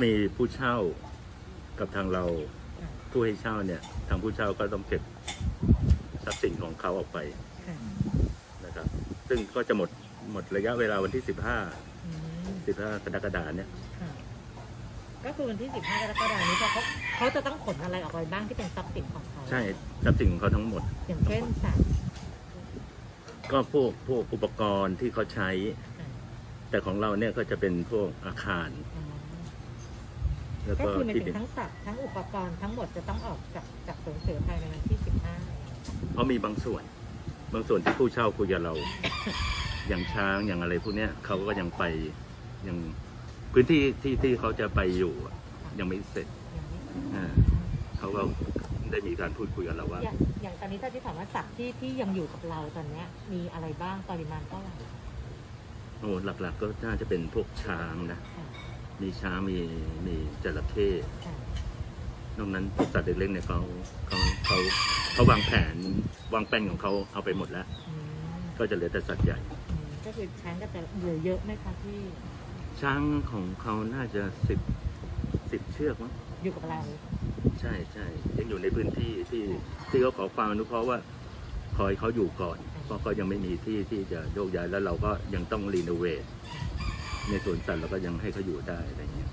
มีผู้เช่ากับทางเราผู้ให้เช่าเนี่ยทางผู้เช่าก็ต้องเก็บทรัพย์สินของเขาออกไปนะครับซึ่งก็จะหมดระยะเวลาวันที่15กรกฎาคมเนี่ยก็คือวันที่15กรกฎาคมนี้เขาจะต้องขนอะไรออกไปบ้างที่เป็นทรัพย์สินของเขาใช่ทรัพย์สินของเขาทั้งหมดอย่างเช่นสัตว์ก็พวกอุปกรณ์ที่เขาใช้แต่ของเราเนี่ยก็จะเป็นพวกอาคารแล้วก็คือในทั้งสัตว์ทั้งอุปกรณ์ทั้งหมดจะต้องออกจากสวนเสือภายในวันที่15 เขามีบางส่วนที่ผู้เช่าคุยกับเรา อย่างช้างอย่างอะไรพวกเนี้ยเขาก็ยังไปยังพื้นที่ที่เขาจะไปอยู่ยังไม่เสร็จเขาก็ได้มีการพูดคุยกับเราว่าอย่างตอนนี้ถ้าที่ถามว่าสัตว์ที่ยังอยู่กับเราตอนนี้มีอะไรบ้างปริมาณเท่าไหร่โอ้หลักๆก็น่าจะเป็นพวกช้างนะมีช้างมีจระเข้นอกนั้นพวกสัตว์เล็กๆเนี่ยเขาวางแผนวางแผนของเขาเอาไปหมดแล้วก็จะเหลือแต่สัตว์ใหญ่ก็คือช้างก็จะเหลือเยอะไหมคะที่ช้างของเขาน่าจะ10 เชือกมั้งอยู่กับเราใช่ยังอยู่ในพื้นที่ที่เขาขอความอนุเคราะห์ว่าขอให้เขาอยู่ก่อนเพราะเขายังไม่มีที่จะโยกย้ายแล้วเราก็ยังต้องรีโนเวทในสวนสัตว์เราก็ยังให้เขาอยู่ได้อะไรเงี้ย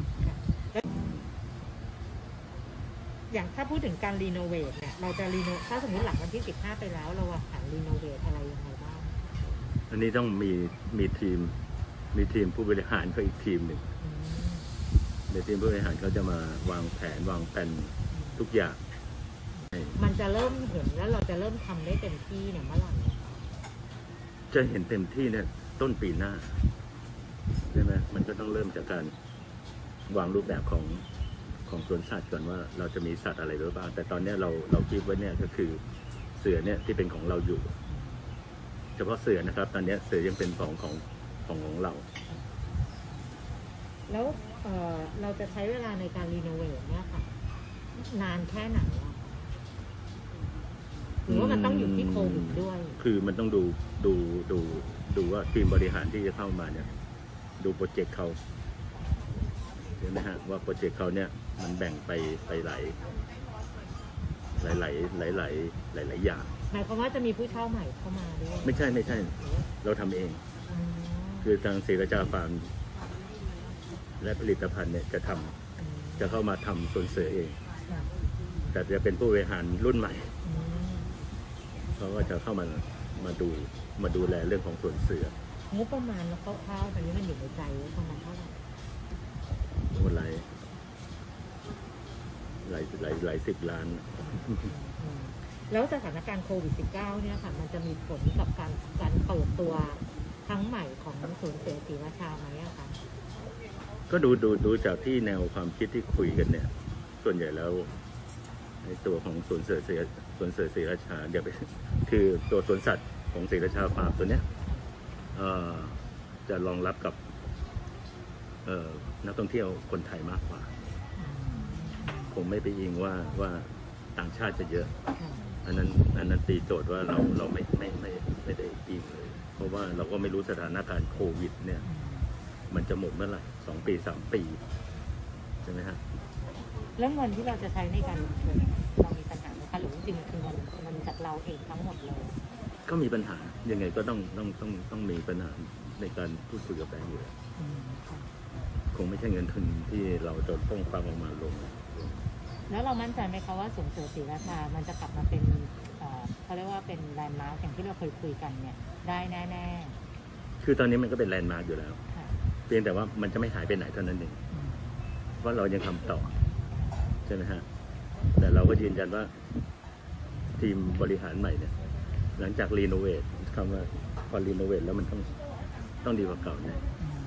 อย่างถ้าพูดถึงการรีโนเวทเนี่ยเราจะถ้าสมมติหลังวันที่15ไปแล้วเราหารีโนเวทอะไรยังไงบ้างอันนี้ต้องมีทีมผู้บริหารเขาอีกทีมหนึ่งในทีมผู้บริหารเขาจะมาวางแผนทุกอย่างมันจะเริ่มเห็นแล้วเราจะเริ่มทำได้เต็มที่เนี่ยเมื่อไหร่จะเห็นเต็มที่เนี่ยต้นปีหน้าใช่ไหมมันก็ต้องเริ่มจากการวางรูปแบบของสวนสัตว์ก่อนว่าเราจะมีสัตว์อะไรหรือเปล่าแต่ตอนนี้เราคิดไว้เนี่ยก็คือเสือเนี่ยที่เป็นของเราอยู่เฉพาะเสือนะครับตอนนี้เสือยังเป็นของเราแล้วเราจะใช้เวลาในการรีโนเวทเนี่ยค่ะนานแค่ไหนหรือว่ามันต้องอยู่ที่โควิดด้วยคือมันต้องดูว่าทีมบริหารที่จะเข้ามาเนี่ยดูโปรเจกต์เขาเห็นไหมฮะว่าโปรเจกต์เขาเนี่ยมันแบ่งไปหลายอย่างหมายความว่าจะมีผู้เช่าใหม่เข้ามาด้วยไม่ใช่เราทำเองคือทางศรีราชาฟาร์มและผลิตภัณฑ์เนี่ยจะเข้ามาทำสวนเสือเองแต่จะเป็นผู้บริหารรุ่นใหม่เขาก็จะเข้ามาดูแลเรื่องของสวนเสืองบประมาณคร่าวๆตอนนี้มันอยู่ในใจประมาณเท่าไหร่หลาย10 ล้านแล้วสถานการณ์โควิด -19 เนี่ยค่ะมันจะมีผลกับการเปิดตัวครั้งใหม่ของสวนเสือศรีราชาไหมคะก็ดูจากที่แนวความคิดที่คุยกันเนี่ยส่วนใหญ่แล้วในตัวของสวนเสือศรีราชาเดี๋ยวไปคือตัวสวนสัตว์ของศรีราชาฟาร์มตัวเนี้ยจะรองรับกับนักท่องเที่ยวคนไทยมากกว่าคงไม่ไปอิงว่าต่างชาติจะเยอะอันนั้นตีโจทย์ว่าเราไม่ได้อิงเลยเพราะว่าเราก็ไม่รู้สถานการณ์โควิดเนี่ยมันจะหมดเมื่อไหร่2 ปี 3 ปีใช่ไหมฮะแล้วเงินที่เราจะใช้ในการลงทุนเรามีปัญหาไหมคะหรือจริงคือมันจากเราเองทั้งหมดเลยก็มีปัญหายังไงก็ต้องมีปัญหาในการพูดคุยกับแบงก์อยู่คงไม่ใช่เงินทุนที่เราจะต้องฟังออกมาลงแล้วเรามั่นใจไหมคะว่าสวนเสือศรีราชามันจะกลับมาเป็นเขาเรียกว่าเป็นแลนด์มาร์คอย่างที่เราเคยคุยกันเนี่ยได้แน่ๆคือตอนนี้มันก็เป็นแลนด์มาร์คอยู่แล้วเพียงแต่ว่ามันจะไม่หายไปไหนเท่านั้นเองเพราะเรายังทำต่อใช่ไหมฮะแต่เราก็ยืนยันว่าทีมบริหารใหม่เนี่ยหลังจากรีโนเวทคำว่าพอรีโนเวทแล้วมันต้องดีกว่าเก่าเนี่ย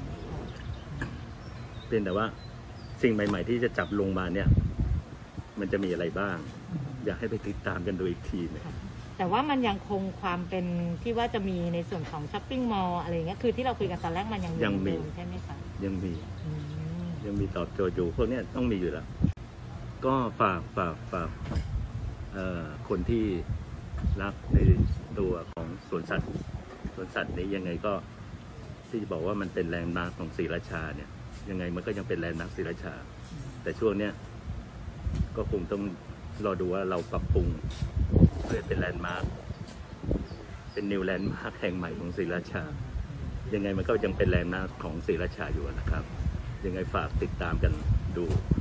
เพียงแต่ว่าสิ่งใหม่ๆที่จะจับลงมาเนี่ยมันจะมีอะไรบ้างอยากให้ไปติดตามกันดูอีกทีเนี่ยแต่ว่ามันยังคงความเป็นที่ว่าจะมีในส่วนของช้อปปิ้งมอลล์อะไรเงี้ยคือที่เราคุยกันตอนแรกมันยังมีใช่ไหมคะยังมีตอบโจทย์อยู่พวกนี้ต้องมีอยู่แล้วก็ฝากคนที่รักในตัวของสวนสัตว์นี้ยังไงก็ที่จะบอกว่ามันเป็นแลนด์มาร์คของศรีราชาเนี่ยยังไงมันก็ยังเป็นแลนด์มาร์คศรีราชา แต่ช่วงเนี้ยก็คงต้องรอดูว่าเราปรับปรุงเพื่อเป็นแลนด์มาร์คเป็นนิวแลนด์มาร์คแห่งใหม่ของศรีราชายังไงมันก็ยังเป็นแลนด์มาร์คของศรีราชาอยู่นะครับยังไงฝากติดตามกันดู